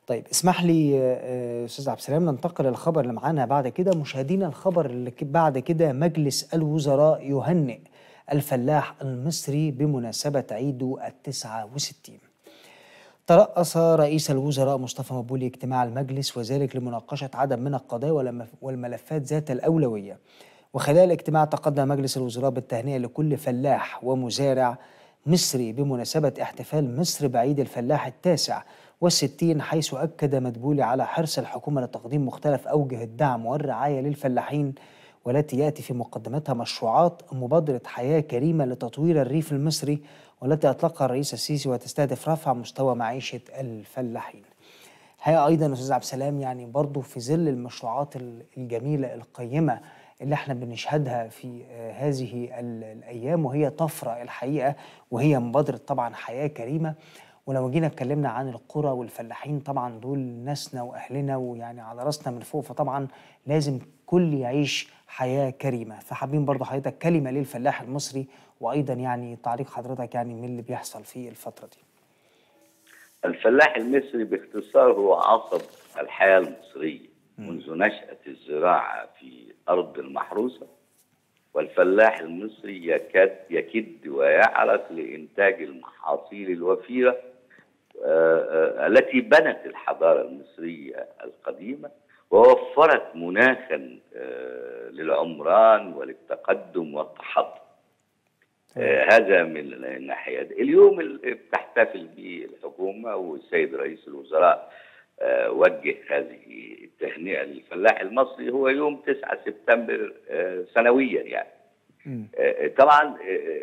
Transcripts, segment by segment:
طيب اسمح لي أستاذ عبد السلام ننتقل للخبر اللي معانا بعد كده. مشاهدينا الخبر اللي بعد كده: مجلس الوزراء يهنئ الفلاح المصري بمناسبة عيده ال69. ترأس رئيس الوزراء مصطفى مدبولي اجتماع المجلس، وذلك لمناقشة عدد من القضايا والملفات ذات الأولوية. وخلال الاجتماع تقدم مجلس الوزراء بالتهنئة لكل فلاح ومزارع مصري بمناسبة احتفال مصر بعيد الفلاح ال69، حيث أكد مدبولي على حرص الحكومة لتقديم مختلف أوجه الدعم والرعاية للفلاحين، والتي يأتي في مقدمتها مشروعات مبادرة حياة كريمة لتطوير الريف المصري، والتي أطلقها الرئيس السيسي وتستهدف رفع مستوى معيشة الفلاحين. الحقيقة أيضا أستاذ عبد السلام، يعني برضو في ظل المشروعات الجميلة القيمة اللي احنا بنشهدها في هذه الأيام، وهي طفرة الحقيقة، وهي مبادرة طبعا حياة كريمة. ولو جينا اتكلمنا عن القرى والفلاحين، طبعا دول ناسنا وأهلنا ويعني على راسنا من فوق، فطبعا لازم كل يعيش حياة كريمة. فحابين برضو حضرتك كلمة للفلاح المصري، وأيضا يعني تعليق حضرتك يعني من اللي بيحصل في الفترة دي. الفلاح المصري باختصار هو عصب الحياة المصرية منذ نشأة الزراعة في أرض المحروسة، والفلاح المصري يكد ويعرق لإنتاج المحاصيل الوفيرة التي بنت الحضارة المصرية القديمة ووفرت مناخا للعمران وللتقدم والتحضر. هذا من الناحية دي. اليوم اللي بتحتفل به الحكومة والسيد رئيس الوزراء وجه هذه التهنئة للفلاح المصري هو يوم 9 سبتمبر سنويا يعني. طبعا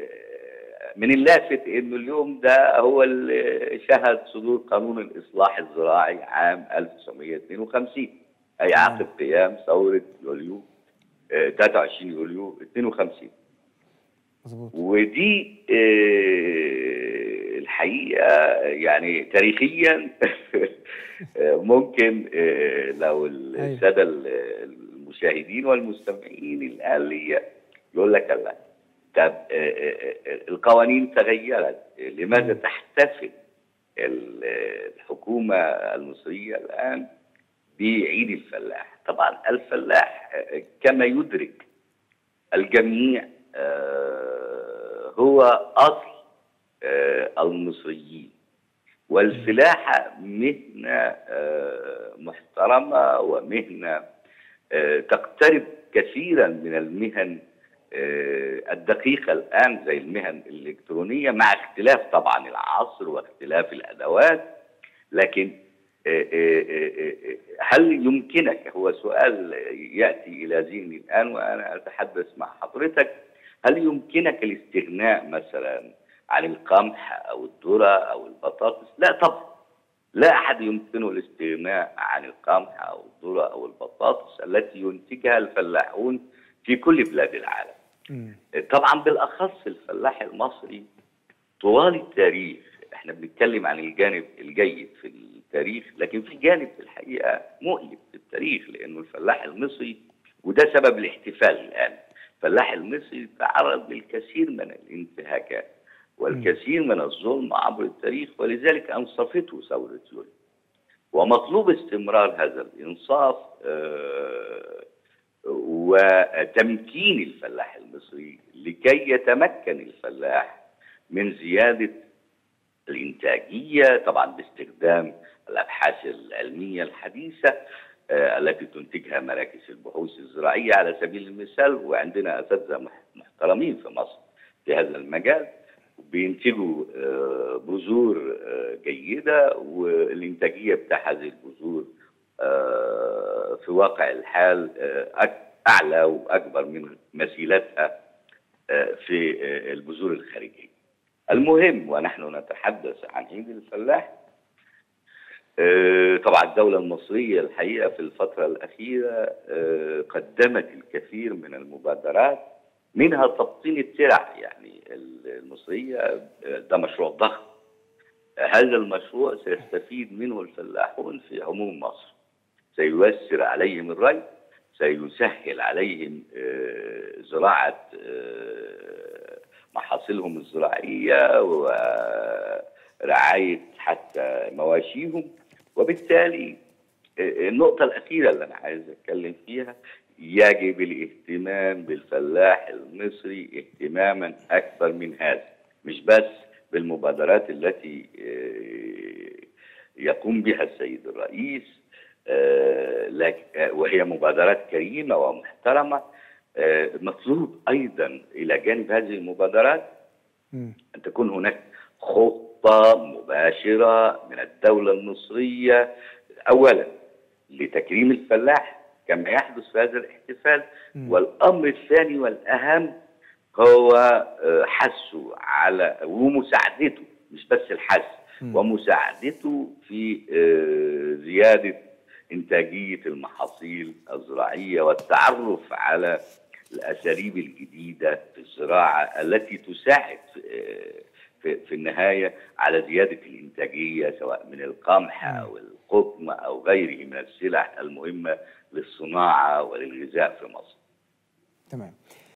من اللافت انه اليوم ده هو اللي شهد صدور قانون الإصلاح الزراعي عام 1952، أي عقب قيام ثورة يوليو 23 يوليو 52. مظبوط. ودي الحقيقة يعني تاريخيا ممكن لو السادة المشاهدين والمستمعين الآن لي يقول لك لا، طب القوانين تغيرت، لماذا تحتفل الحكومة المصرية الآن بعيد الفلاح؟ طبعا الفلاح كما يدرك الجميع هو أصل المصريين، والفلاحة مهنة محترمة ومهنة تقترب كثيرا من المهن الدقيقة الآن زي المهن الإلكترونية، مع اختلاف طبعا العصر واختلاف الأدوات. لكن هل يمكنك، هو سؤال يأتي إلى ذهني الآن وأنا أتحدث مع حضرتك، هل يمكنك الاستغناء مثلا عن القمح أو الذرة أو البطاطس؟ لا طبعا، لا أحد يمكنه الاستغناء عن القمح أو الذرة أو البطاطس التي ينتجها الفلاحون في كل بلاد العالم. طبعا بالأخص الفلاح المصري طوال التاريخ، احنا بنتكلم عن الجانب الجيد في التاريخ، لكن في جانب في الحقيقة مؤلم في التاريخ، لأنه الفلاح المصري، وده سبب الاحتفال الآن، الفلاح المصري تعرض للكثير من الانتهاكات والكثير من الظلم عبر التاريخ، ولذلك أنصفته ثورة يوليو، ومطلوب استمرار هذا الإنصاف وتمكين الفلاح المصري لكي يتمكن الفلاح من زيادة الإنتاجية، طبعا باستخدام الأبحاث العلمية الحديثة التي تنتجها مراكز البحوث الزراعية على سبيل المثال. وعندنا أساتذة محترمين في مصر في هذا المجال بينتجوا بذور جيدة، والإنتاجية بتاع هذه البذور في واقع الحال أعلى وأكبر من مثيلتها في البذور الخارجية. المهم، ونحن نتحدث عن عيد الفلاح، طبعا الدولة المصرية الحقيقة في الفترة الأخيرة قدمت الكثير من المبادرات، منها تبطين الترع. يعني المصرية ده مشروع ضخم، هذا المشروع سيستفيد منه الفلاحون في عموم مصر، سييسر عليهم الري، سيسهل عليهم زراعة محاصيلهم الزراعية ورعاية حتى مواشيهم، وبالتالي النقطة الأخيرة اللي أنا عايز أتكلم فيها، يجب الاهتمام بالفلاح المصري اهتماما أكبر من هذا، مش بس بالمبادرات التي يقوم بها السيد الرئيس، وهي مبادرات كريمة ومحترمة. مطلوب أيضا إلى جانب هذه المبادرات أن تكون هناك خطة مباشرة من الدولة المصرية، أولا لتكريم الفلاح كما يحدث في هذا الاحتفال، والأمر الثاني والأهم هو حثه على ومساعدته، مش بس الحث، ومساعدته في زيادة إنتاجية المحاصيل الزراعية والتعرف على الأساليب الجديدة في الزراعة التي تساعد في النهاية على زيادة الإنتاجية، سواء من القمح أو القطن أو غيره من السلع المهمة للصناعة وللغذاء في مصر. تمام.